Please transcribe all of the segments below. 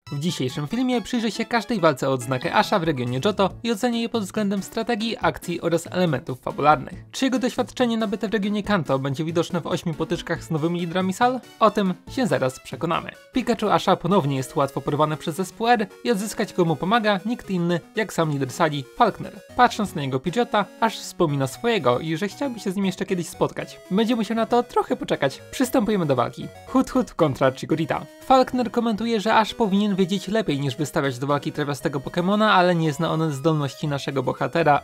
W dzisiejszym filmie przyjrzę się każdej walce o odznakę Asha w regionie Johto i ocenię je pod względem strategii, akcji oraz elementów fabularnych. Czy jego doświadczenie nabyte w regionie Kanto będzie widoczne w 8 potyczkach z nowymi liderami sal? O tym się zaraz przekonamy. Pikachu Asha ponownie jest łatwo porwane przez zespół R i odzyskać go mu pomaga nikt inny jak sam lider sali, Falkner. Patrząc na jego Pidgeota, Ash wspomina swojego i że chciałby się z nim jeszcze kiedyś spotkać. Będzie musiał na to trochę poczekać. Przystępujemy do walki. Hoothoot kontra Chikorita. Falkner komentuje, że Ash powinien wiedzieć lepiej niż wystawiać do walki trawiastego Pokemona, ale nie zna on zdolności naszego bohatera.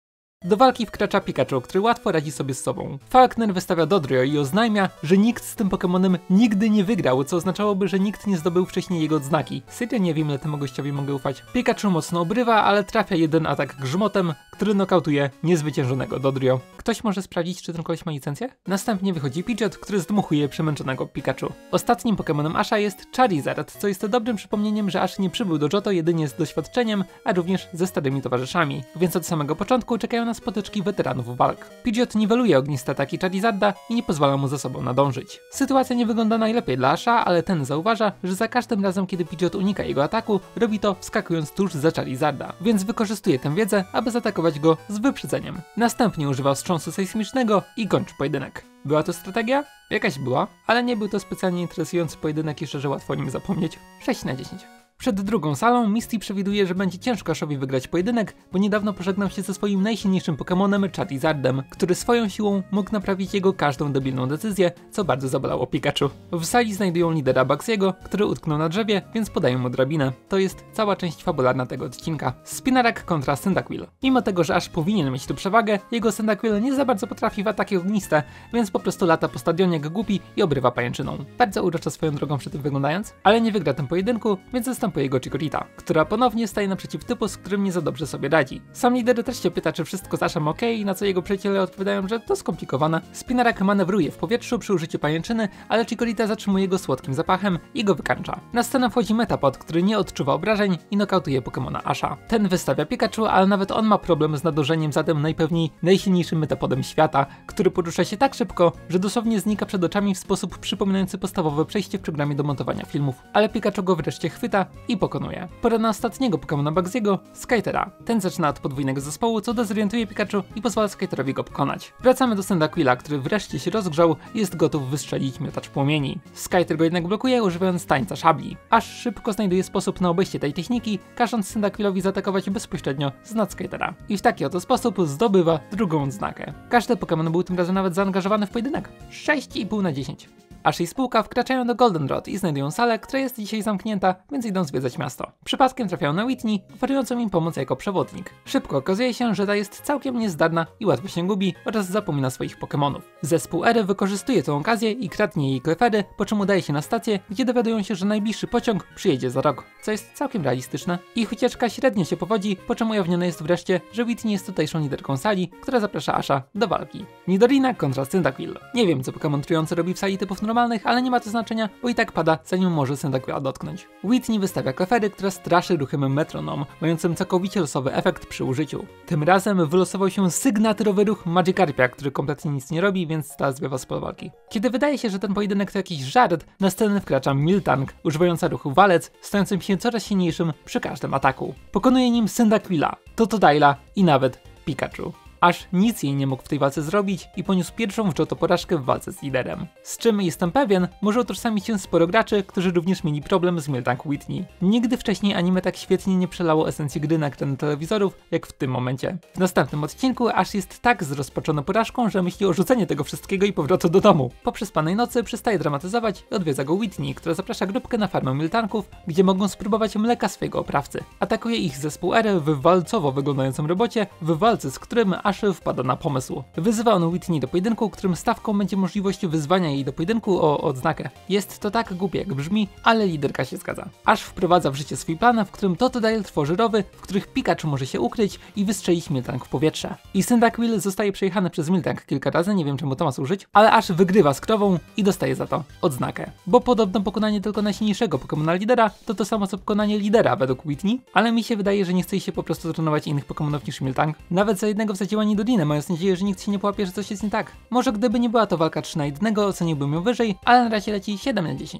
Do walki wkracza Pikachu, który łatwo radzi sobie z sobą. Falkner wystawia Dodrio i oznajmia, że nikt z tym Pokemonem nigdy nie wygrał, co oznaczałoby, że nikt nie zdobył wcześniej jego odznaki. Serio nie wiem, ile temu gościowi mogę ufać. Pikachu mocno obrywa, ale trafia jeden atak grzmotem, który nokautuje niezwyciężonego Dodrio. Ktoś może sprawdzić, czy ten koleś ma licencję? Następnie wychodzi Pidgeot, który zdmuchuje przemęczonego Pikachu. Ostatnim Pokemonem Asha jest Charizard, co jest dobrym przypomnieniem, że Ash nie przybył do Johto jedynie z doświadczeniem, a również ze starymi towarzyszami. Więc od samego początku czekają na spotyczki weteranów walk. Pidgeot niweluje ogniste ataki Charizarda i nie pozwala mu za sobą nadążyć. Sytuacja nie wygląda najlepiej dla Asha, ale ten zauważa, że za każdym razem, kiedy Pidgeot unika jego ataku, robi to wskakując tuż za Charizarda, więc wykorzystuje tę wiedzę, aby zaatakować go z wyprzedzeniem. Następnie używa wstrząsu sejsmicznego i kończy pojedynek. Była to strategia? Jakaś była, ale nie był to specjalnie interesujący pojedynek i szczerze łatwo o nim zapomnieć. 6 na 10. Przed drugą salą Misty przewiduje, że będzie ciężko Ashowi wygrać pojedynek, bo niedawno pożegnał się ze swoim najsilniejszym Pokemonem Charizardem, który swoją siłą mógł naprawić jego każdą debilną decyzję, co bardzo zabolało Pikachu. W sali znajdują lidera Buxiego, który utknął na drzewie, więc podają mu drabinę. To jest cała część fabularna tego odcinka. Spinarak kontra Cyndaquil. Mimo tego, że Ash powinien mieć tu przewagę, jego Cyndaquil nie za bardzo potrafi w ataki ogniste, więc po prostu lata po stadionie jak głupi i obrywa pajęczyną. Bardzo uroczo swoją drogą przy tym wyglądając, ale nie wygra tym pojedynku, więc zastępuje jego Chikorita, która ponownie staje naprzeciw typu, z którym nie za dobrze sobie radzi. Sam lider też się pyta, czy wszystko z Ashem ok, na co jego przyjaciele odpowiadają, że to skomplikowane. Spinarak manewruje w powietrzu przy użyciu pajęczyny, ale Chikorita zatrzymuje go słodkim zapachem i go wykańcza. Na scenę wchodzi Metapod, który nie odczuwa obrażeń i nokautuje Pokemona Asha. Ten wystawia Pikachu, ale nawet on ma problem z nadążeniem za tym najpewniej najsilniejszym Metapodem świata, który porusza się tak szybko, że dosłownie znika przed oczami w sposób przypominający podstawowe przejście w programie do montowania filmów. Ale Pikachu go wreszcie chwyta i pokonuje. Pora na ostatniego Pokemona Buxiego, Skytera. Ten zaczyna od podwójnego zespołu, co dezorientuje Pikachu i pozwala Skyterowi go pokonać. Wracamy do Cyndaquila, który wreszcie się rozgrzał i jest gotów wystrzelić miotacz płomieni. Skyter go jednak blokuje, używając tańca szabli. Aż szybko znajduje sposób na obejście tej techniki, każąc Cyndaquilowi zaatakować bezpośrednio z nad Skytera. I w taki oto sposób zdobywa drugą odznakę. Każdy Pokemon był tym razem nawet zaangażowany w pojedynek. 6,5 na 10. Ash i spółka wkraczają do Goldenrod i znajdują salę, która jest dzisiaj zamknięta, więc idą zwiedzać miasto. Przypadkiem trafiają na Whitney, oferującą im pomoc jako przewodnik. Szybko okazuje się, że ta jest całkiem niezdarna i łatwo się gubi oraz zapomina swoich Pokemonów. Zespół R wykorzystuje tę okazję i kradnie jej Clefairy, po czym udaje się na stację, gdzie dowiadują się, że najbliższy pociąg przyjedzie za rok, co jest całkiem realistyczne. Ich ucieczka średnio się powodzi, po czym ujawnione jest wreszcie, że Whitney jest tutejszą liderką sali, która zaprasza Asha do walki. Nidorina kontra Cyndaquil. Nie wiem, co Pokemon trujący robi w sali typów normalnych, ale nie ma to znaczenia, bo i tak pada, zanim może Cyndaquila dotknąć. Whitney wystawia Clefairy, która straszy ruchem metronom, mającym całkowicie losowy efekt przy użyciu. Tym razem wylosował się sygnaturowy ruch Magikarpia, który kompletnie nic nie robi, więc ta zbywa spod walki. Kiedy wydaje się, że ten pojedynek to jakiś żart, na scenę wkracza Miltank, używająca ruchu walec, stającym się coraz silniejszym przy każdym ataku. Pokonuje nim Cyndaquila, Totodile'a i nawet Pikachu. Aż nic jej nie mógł w tej walce zrobić i poniósł pierwszą w Johto porażkę w walce z liderem. Z czym jestem pewien, może utożsamić się sporo graczy, którzy również mieli problem z Miltank Whitney. Nigdy wcześniej anime tak świetnie nie przelało esencji gry na ekrany telewizorów, jak w tym momencie. W następnym odcinku Ash jest tak zrozpaczony porażką, że myśli o rzuceniu tego wszystkiego i powrotu do domu. Po przespanej nocy przestaje dramatyzować i odwiedza go Whitney, która zaprasza grupkę na farmę Miltanków, gdzie mogą spróbować mleka swojego oprawcy. Atakuje ich zespół R w walcowo wyglądającym robocie, w walce z którym Ash wpada na pomysł. Wyzywa on Whitney do pojedynku, którym stawką będzie możliwość wyzwania jej do pojedynku o odznakę. Jest to tak głupie jak brzmi, ale liderka się zgadza. Ash wprowadza w życie swój plan, w którym Totodile tworzy rowy, w których Pikachu może się ukryć i wystrzelić Miltank w powietrze. I Cyndaquil zostaje przejechany przez Miltank kilka razy, nie wiem czemu to ma służyć, ale Ash wygrywa z krową i dostaje za to odznakę. Bo podobno pokonanie tylko najsilniejszego Pokemona lidera to samo co pokonanie lidera według Whitney, ale mi się wydaje, że nie chce się po prostu trenować innych Pokemonów niż Miltank. Nawet za jednego wsadziła Nidorinę, mając nadzieję, że nikt się nie połapie, że coś jest nie tak. Może gdyby nie była to walka 3 na 1, oceniłbym ją wyżej, ale na razie leci 7 na 10.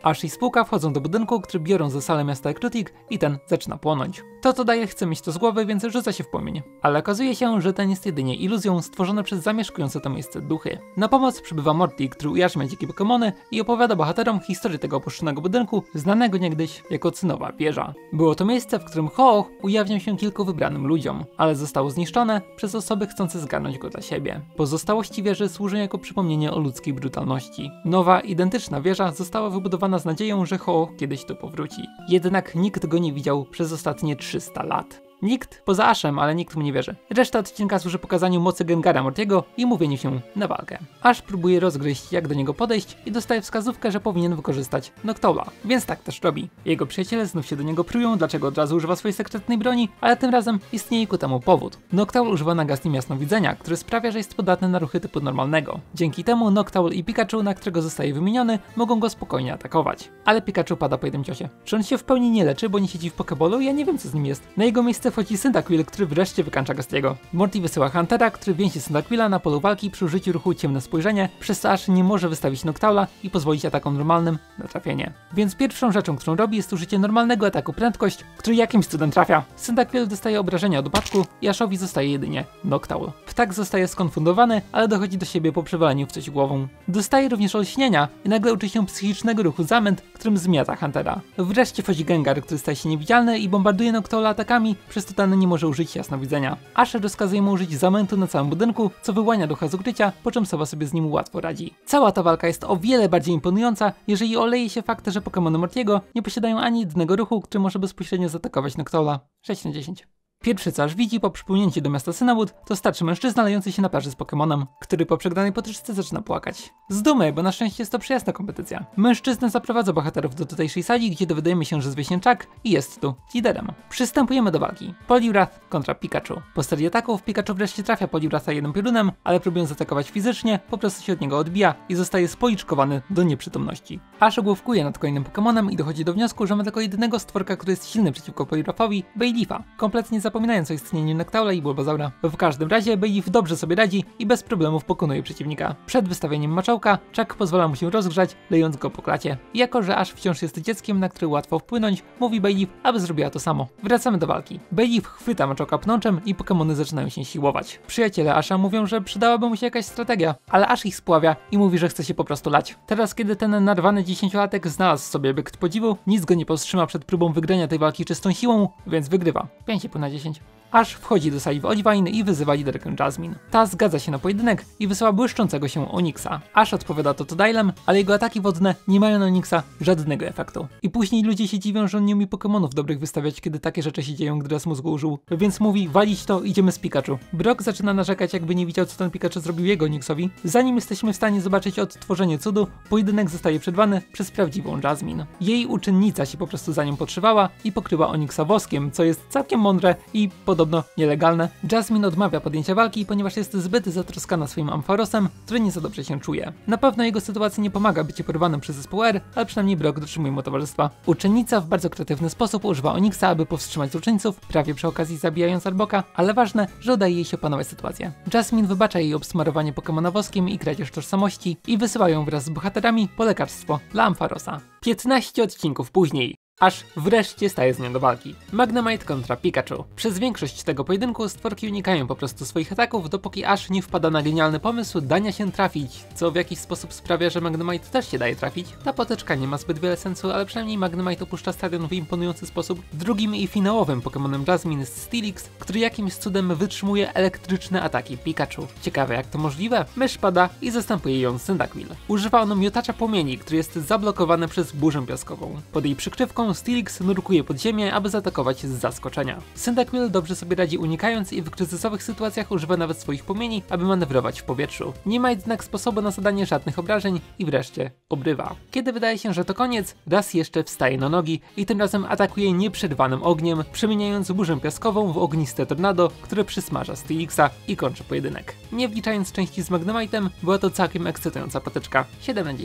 Ash i spółka wchodzą do budynku, który biorą za salę miasta Ekrutik i ten zaczyna płonąć. To daje chce mieć to z głowy, więc rzuca się w płomień. Ale okazuje się, że ten jest jedynie iluzją stworzona przez zamieszkujące to miejsce duchy. Na pomoc przybywa Morty, który ujarzmia dzikie Pokemony i opowiada bohaterom historię tego opuszczonego budynku, znanego niegdyś jako Cynowa Wieża. Było to miejsce, w którym Ho-Oh ujawniał się kilku wybranym ludziom, ale zostało zniszczone przez osoby chcące zgarnąć go dla siebie. Pozostałości wieży służą jako przypomnienie o ludzkiej brutalności. Nowa, identyczna wieża została wybudowana z nadzieją, że Ho-Oh kiedyś tu powróci. Jednak nikt go nie widział przez ostatnie 300 lat. Nikt, poza Ashem, ale nikt mu nie wierzy. Reszta odcinka służy pokazaniu mocy Gengara Mortiego i mówieniu się na walkę. Ash próbuje rozgryźć, jak do niego podejść i dostaje wskazówkę, że powinien wykorzystać Noctowla, więc tak też robi. Jego przyjaciele znów się do niego prują, dlaczego od razu używa swojej sekretnej broni, ale tym razem istnieje ku temu powód. Noctowl używa nagastni jasnowidzenia, który sprawia, że jest podatny na ruchy typu normalnego. Dzięki temu Noctowl i Pikachu, na którego zostaje wymieniony, mogą go spokojnie atakować. Ale Pikachu pada po jednym ciosie. Czy on się w pełni nie leczy, bo nie siedzi w Pokeballu? Ja nie wiem, co z nim jest. Na jego miejsce wchodzi Cyndaquil, który wreszcie wykańcza Gastiego. Morty wysyła Huntera, który więzi Cyndaquila na polu walki przy użyciu ruchu ciemne spojrzenie, przez co Ash nie może wystawić Noctowla i pozwolić atakom normalnym na trafienie. Więc pierwszą rzeczą, którą robi, jest użycie normalnego ataku prędkość, który jakimś cudem trafia. Cyndaquil dostaje obrażenia od upadku i Ashowi zostaje jedynie Noctowl. Ptak zostaje skonfundowany, ale dochodzi do siebie po przewaleniu w coś głową. Dostaje również olśnienia i nagle uczy się psychicznego ruchu zamęt, którym zmiata Huntera. Wreszcie wchodzi Gengar, który staje się niewidzialny i bombarduje Noctowla atakami, przez to ten nie może użyć jasnowidenia. Ash rozkazuje mu użyć zamętu na całym budynku, co wyłania ducha z ukrycia, po czym Sowa sobie z nim łatwo radzi. Cała ta walka jest o wiele bardziej imponująca, jeżeli oleje się fakt, że Pokemony Mortiego nie posiadają ani jednego ruchu, który może bezpośrednio zaatakować Noctowla. 6 na 10. Pierwszy, co Ash widzi po przypłynięciu do miasta Cinnamwood, to starszy mężczyzna lejący się na plaży z Pokemonem, który po przegranej potyczce zaczyna płakać. Z dumy, bo na szczęście jest to przyjazna kompetycja. Mężczyzna zaprowadza bohaterów do tutejszej sali, gdzie dowiadujemy się, że zwie się Chuck i jest tu liderem. Przystępujemy do walki. Poliwrath kontra Pikachu. Po serii ataków Pikachu wreszcie trafia Poliwratha jednym piorunem, ale próbując zaatakować fizycznie, po prostu się od niego odbija i zostaje spoliczkowany do nieprzytomności. Ash ogłówkuje nad kolejnym Pokemonem i dochodzi do wniosku, że ma tylko jednego stworka, który jest silny przeciwko Poliwrathowi, Bayleefa, kompletnie zapominając o istnieniu Noctowla i Bulbasaura. W każdym razie Bayleef dobrze sobie radzi i bez problemów pokonuje przeciwnika. Przed wystawieniem maczołka Chuck pozwala mu się rozgrzać, lejąc go po klacie. Jako że Ash wciąż jest dzieckiem, na które łatwo wpłynąć, mówi Bayleef, aby zrobiła to samo. Wracamy do walki. Bayleef chwyta maczołka pnączem i Pokemony zaczynają się siłować. Przyjaciele Asha mówią, że przydałaby mu się jakaś strategia, ale Ash ich spławia i mówi, że chce się po prostu lać. Teraz, kiedy ten narwany 10-latek znalazł sobie bykt podziwu, nic go nie powstrzyma przed próbą wygrania tej walki czystą siłą, więc wygrywa. 5,5 na 10. Ash wchodzi do sali w Olivine i wyzywa liderkę Jasmine. Ta zgadza się na pojedynek i wysyła błyszczącego się Onyxa. Ash odpowiada Totodilem, ale jego ataki wodne nie mają na Onyxa żadnego efektu. I później ludzie się dziwią, że on nie umie Pokemonów dobrych wystawiać, kiedy takie rzeczy się dzieją, gdy raz mózgu użył. Więc mówi, walić to, idziemy z Pikachu. Brock zaczyna narzekać, jakby nie widział, co ten Pikachu zrobił jego Onyxowi. Zanim jesteśmy w stanie zobaczyć odtworzenie cudu, pojedynek zostaje przerwany przez prawdziwą Jasmine. Jej uczennica się po prostu za nią podszywała i pokryła Onyxa woskiem, co jest całkiem mądre i podobno nielegalne. Jasmine odmawia podjęcia walki, ponieważ jest zbyt zatroskana swoim Ampharosem, który nie za dobrze się czuje. Na pewno jego sytuacji nie pomaga bycie porwanym przez zespół R, ale przynajmniej Brock dotrzymuje mu towarzystwa. Uczennica w bardzo kreatywny sposób używa Onyxa, aby powstrzymać złoczyńców, prawie przy okazji zabijając Arboka, ale ważne, że udaje jej się opanować sytuację. Jasmine wybacza jej obsmarowanie Pokemona woskiem i kradzież tożsamości i wysyła ją wraz z bohaterami po lekarstwo dla Ampharosa. 15 odcinków później. Aż wreszcie staje z nią do walki. Magnemite kontra Pikachu. Przez większość tego pojedynku stworki unikają po prostu swoich ataków, dopóki Ash nie wpada na genialny pomysł dania się trafić, co w jakiś sposób sprawia, że Magnemite też się daje trafić. Ta potyczka nie ma zbyt wiele sensu, ale przynajmniej Magnemite opuszcza stadion w imponujący sposób. Drugim i finałowym Pokemonem Jasmine jest Steelix, który jakimś cudem wytrzymuje elektryczne ataki Pikachu. Ciekawe, jak to możliwe? Mysz pada i zastępuje ją Cyndaquil. Używa ono miotacza płomieni, który jest zablokowany przez burzę piaskową. Pod jej przykrywką Steelix nurkuje pod ziemię, aby zaatakować z zaskoczenia. Cyndaquil dobrze sobie radzi unikając i w kryzysowych sytuacjach używa nawet swoich płomieni, aby manewrować w powietrzu. Nie ma jednak sposobu na zadanie żadnych obrażeń i wreszcie obrywa. Kiedy wydaje się, że to koniec, raz jeszcze wstaje na nogi i tym razem atakuje nieprzerwanym ogniem, przemieniając burzę piaskową w ogniste tornado, które przysmaża Steelixa i kończy pojedynek. Nie wliczając części z Magnemite'em, była to całkiem ekscytująca potyczka. 7 na 10.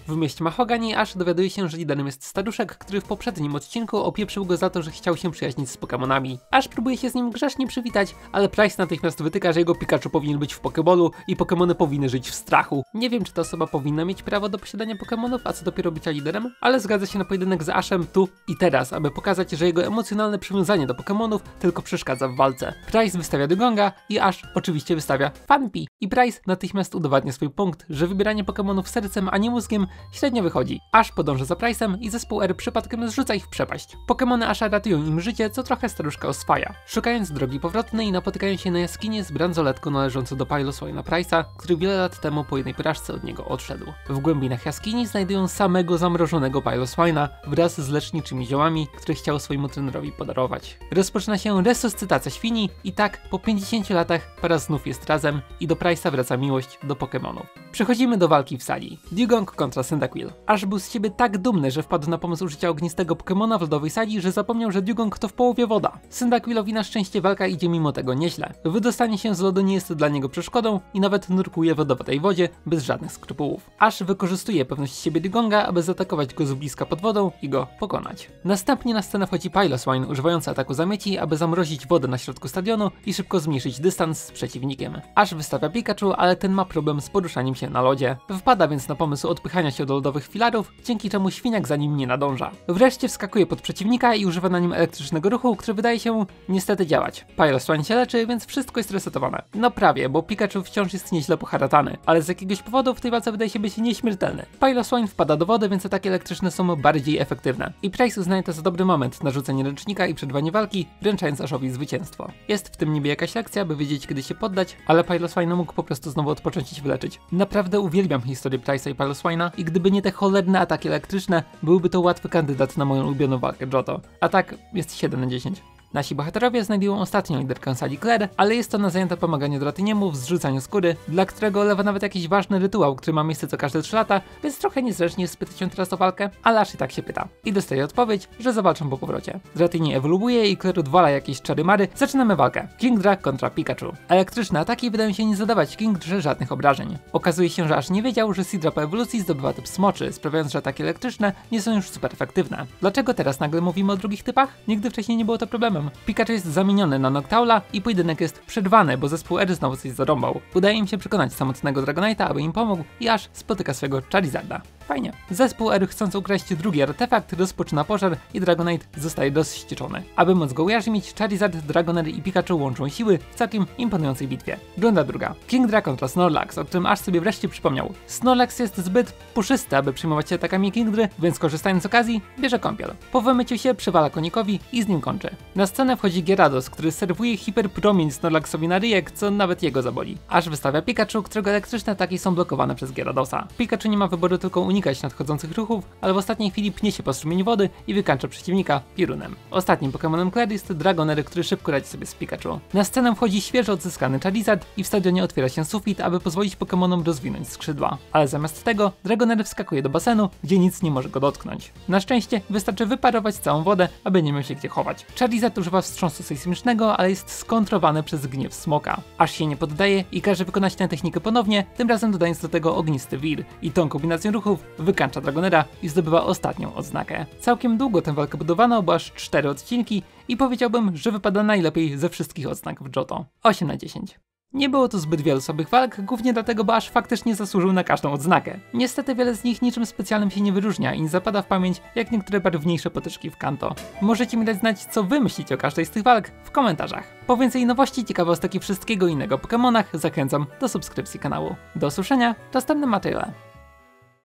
W mieście Mahogany Ash dowiaduje się, że liderem jest staruszek, który w poprzednim odcinku opieprzył go za to, że chciał się przyjaźnić z Pokemonami. Ash próbuje się z nim grzecznie przywitać, ale Pryce natychmiast wytyka, że jego Pikachu powinien być w Pokeballu i Pokemony powinny żyć w strachu. Nie wiem, czy ta osoba powinna mieć prawo do posiadania Pokemonów, a co dopiero bycia liderem, ale zgadza się na pojedynek z Ashem tu i teraz, aby pokazać, że jego emocjonalne przywiązanie do Pokemonów tylko przeszkadza w walce. Pryce wystawia Dugonga i Ash oczywiście wystawia Phanpy. I Pryce natychmiast udowadnia swój punkt, że wybieranie Pokemonów sercem, a nie mózgiem średnio wychodzi. Ash podąża za Pryce'em i zespół R przypadkiem zrzuca ich w przepaść. Pokemony Asha ratują im życie, co trochę staruszka oswaja. Szukając drogi powrotnej napotykają się na jaskinię z bransoletką należącą do Piloswina Pryce'a, który wiele lat temu po jednej porażce od niego odszedł. W głębinach jaskini znajdują samego zamrożonego Piloswina wraz z leczniczymi ziołami, które chciał swojemu trenerowi podarować. Rozpoczyna się resuscytacja świni i tak po 50 latach para znów jest razem i do Pryce'a wraca miłość do Pokemonów. Przechodzimy do walki w sali. Dewgong kontra Cyndaquil. Ash był z siebie tak dumny, że wpadł na pomysł użycia ognistego Pokemona w lodowej sali, że zapomniał, że Dewgong to w połowie woda. Cyndaquilowi na szczęście walka idzie mimo tego nieźle. Wydostanie się z lodu nie jest dla niego przeszkodą i nawet nurkuje w lodowatej wodzie bez żadnych skrupułów. Ash wykorzystuje pewność siebie Dewgonga, aby zaatakować go z bliska pod wodą i go pokonać. Następnie na scenę wchodzi Piloswine, używający ataku zamieci, aby zamrozić wodę na środku stadionu i szybko zmniejszyć dystans z przeciwnikiem. Ash wystawia Pikachu, ale ten ma problem z poruszaniem się na lodzie. Wpada więc na pomysł odpychania się do lodowych filarów, dzięki czemu świniak za nim nie nadąża. Wreszcie wskakuje pod przeciwnika i używa na nim elektrycznego ruchu, który wydaje się niestety działać. Piloswine się leczy, więc wszystko jest resetowane. No prawie, bo Pikachu wciąż jest nieźle poharatany, ale z jakiegoś powodu w tej walce wydaje się być nieśmiertelny. Piloswine wpada do wody, więc ataki elektryczne są bardziej efektywne. I Pryce uznaje to za dobry moment na rzucenie ręcznika i przerwanie walki, wręczając Ashowi zwycięstwo. Jest w tym niby jakaś lekcja, by wiedzieć kiedy się poddać, ale Piloswine mógł po prostu znowu odpocząć i się wyleczyć. Naprawdę uwielbiam historię Pryce'a i Piloswine'a i gdyby nie te cholerne ataki elektryczne, byłby to łatwy kandydat na moją ulubioną walkę Johto. A tak jest 7 na 10. Nasi bohaterowie znajdują ostatnią liderkę sali Claire, ale jest ona zajęta pomaganiem Dratiniemu w zrzucaniu skóry, dla którego olewa nawet jakiś ważny rytuał, który ma miejsce co każde 3 lata, więc trochę niezręcznie jest spytać się teraz o walkę, ale Ash i tak się pyta. I dostaje odpowiedź, że zawalczą po powrocie. Dratini ewoluuje i Claire odwala jakieś czary-mary. Zaczynamy walkę. Kingdra kontra Pikachu. Elektryczne ataki wydają się nie zadawać Kingdrze żadnych obrażeń. Okazuje się, że Ash nie wiedział, że Seadra po ewolucji zdobywa typ smoczy, sprawiając, że ataki elektryczne nie są już super efektywne. Dlaczego teraz nagle mówimy o drugich typach? Nigdy wcześniej nie było to problemem. Pikachu jest zamieniony na Noctoula i pojedynek jest przerwany, bo zespół R znowu coś zarąbał. Udaje im się przekonać samotnego Dragonite'a, aby im pomógł i Ash spotyka swego Charizarda. Fajnie. Zespół R, chcąc ukraść drugi artefakt, rozpoczyna pożar i Dragonite zostaje rozwścieczony. Aby móc go ujarzmić, Charizard, Dragonair i Pikachu łączą siły w całkiem imponującej bitwie. Runda druga. Kingdra kontra Snorlax, o którym Ash sobie wreszcie przypomniał. Snorlax jest zbyt puszysty, aby przyjmować się atakami Kingdry, więc korzystając z okazji, bierze kąpiel. Po wymyciu się przywala konikowi i z nim kończy. Na scenę wchodzi Gyarados, który serwuje hiperpromień Snorlaxowi na ryjek, co nawet jego zaboli. Ash wystawia Pikachu, którego elektryczne ataki są blokowane przez Gyaradosa. Pikachu nie ma wyboru tylko unikać nadchodzących ruchów, ale w ostatniej chwili pnie się po strumień wody i wykańcza przeciwnika piorunem. Ostatnim Pokemonem Claire jest Dragonair, który szybko radzi sobie z Pikachu. Na scenę wchodzi świeżo odzyskany Charizard i w stadionie otwiera się sufit, aby pozwolić Pokemonom rozwinąć skrzydła. Ale zamiast tego Dragonair wskakuje do basenu, gdzie nic nie może go dotknąć. Na szczęście wystarczy wyparować całą wodę, aby nie miał się gdzie chować. Charizard używa wstrząsu sejsmicznego, ale jest skontrowany przez gniew smoka. Aż się nie poddaje i każe wykonać tę technikę ponownie, tym razem dodając do tego ognisty wir. I tą kombinacją ruchów wykańcza Dragonaira i zdobywa ostatnią odznakę. Całkiem długo tę walkę budowano, bo aż 4 odcinki i powiedziałbym, że wypada najlepiej ze wszystkich odznak w Johto. 8 na 10. Nie było tu zbyt wielu słabych walk, głównie dlatego, bo Ash faktycznie zasłużył na każdą odznakę. Niestety wiele z nich niczym specjalnym się nie wyróżnia i nie zapada w pamięć jak niektóre barwniejsze potyczki w Kanto. Możecie mi dać znać, co wy myślicie o każdej z tych walk w komentarzach. Po więcej nowości, ciekawostek i wszystkiego innego o Pokemonach zachęcam do subskrypcji kanału. Do usłyszenia w następnym materiale.